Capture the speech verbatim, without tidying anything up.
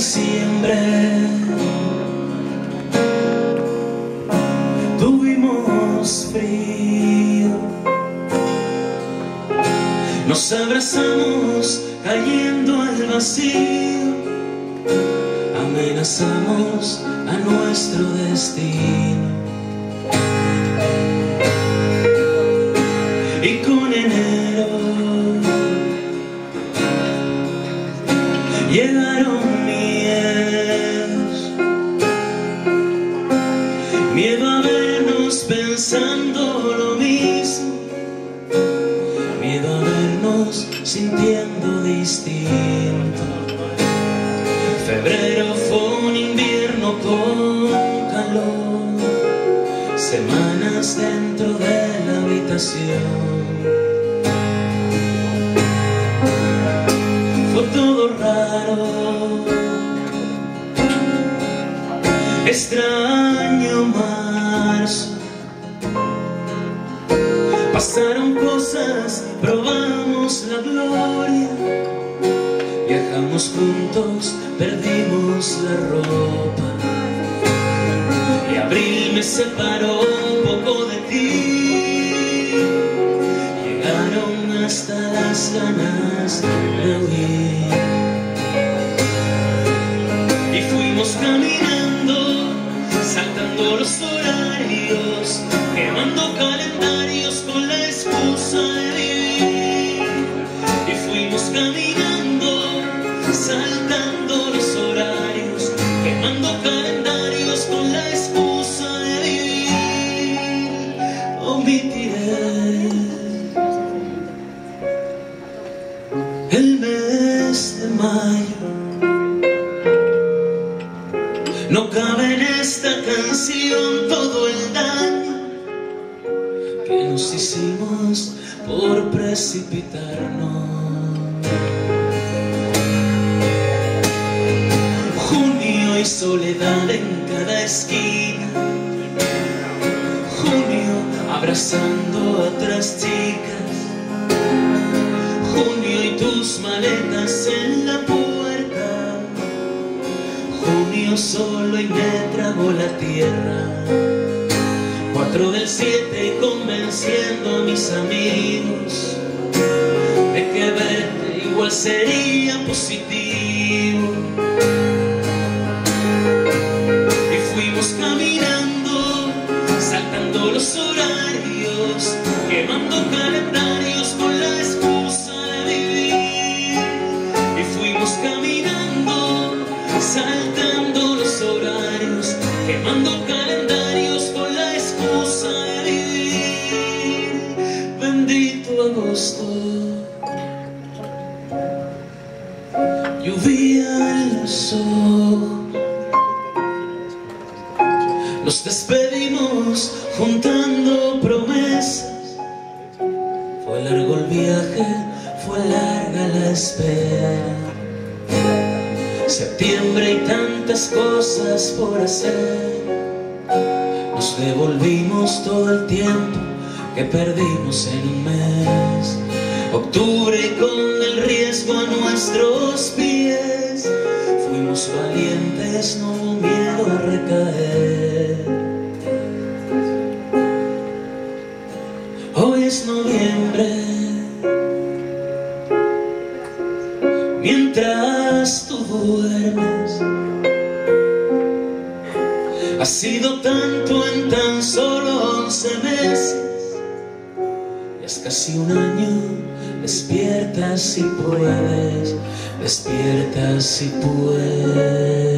diciembre tuvimos frío, nos abrazamos cayendo al vacío, amenazamos a nuestro destino. Y con enero llegaron miedos, miedo a vernos pensando lo mismo, miedo a vernos sintiendo distinto. Febrero fue un invierno con calor, semanas dentro de la habitación. Fue todo raro, extraño marzo. Pasaron cosas, probamos la gloria, viajamos juntos, perdimos la ropa. Y abril me separó un poco de ti, llegaron hasta las ganas de huir. Y fuimos caminando, saltando los horarios, quemando calendarios con la excusa de vivir. Y fuimos caminando, saltando los horarios, quemando calendarios con la excusa de vivir. Omitiré el mes de mayo, no cabe en esta canción todo el daño que nos hicimos por precipitarnos. Junio y soledad en cada esquina, junio abrazando a otras chicas, junio y tus maletas en la puerta, junio solo y me tragó la tierra. Cuatro del siete convenciendo a mis amigos de que verte igual sería positivo. Y fuimos caminando, saltando los horarios, quemando calendarios con la excusa de vivir. Y fuimos caminando, saltando los horarios, quemando calendarios con la excusa de vivir. Bendito agosto, lluvia en los ojos. Nos despedimos juntando promesas. Fue largo el viaje, fue larga la espera. Septiembre y tantas cosas por hacer. Nos devolvimos todo el tiempo que perdimos en un mes. Octubre y con el riesgo a nuestros pies. Fuimos valientes, no hubo miedo a recaer. Hoy es noviembre, mientras tú duermes. Ha sido tanto en tan solo once meses. Ya es casi un año. Despierta si puedes, despierta si puedes.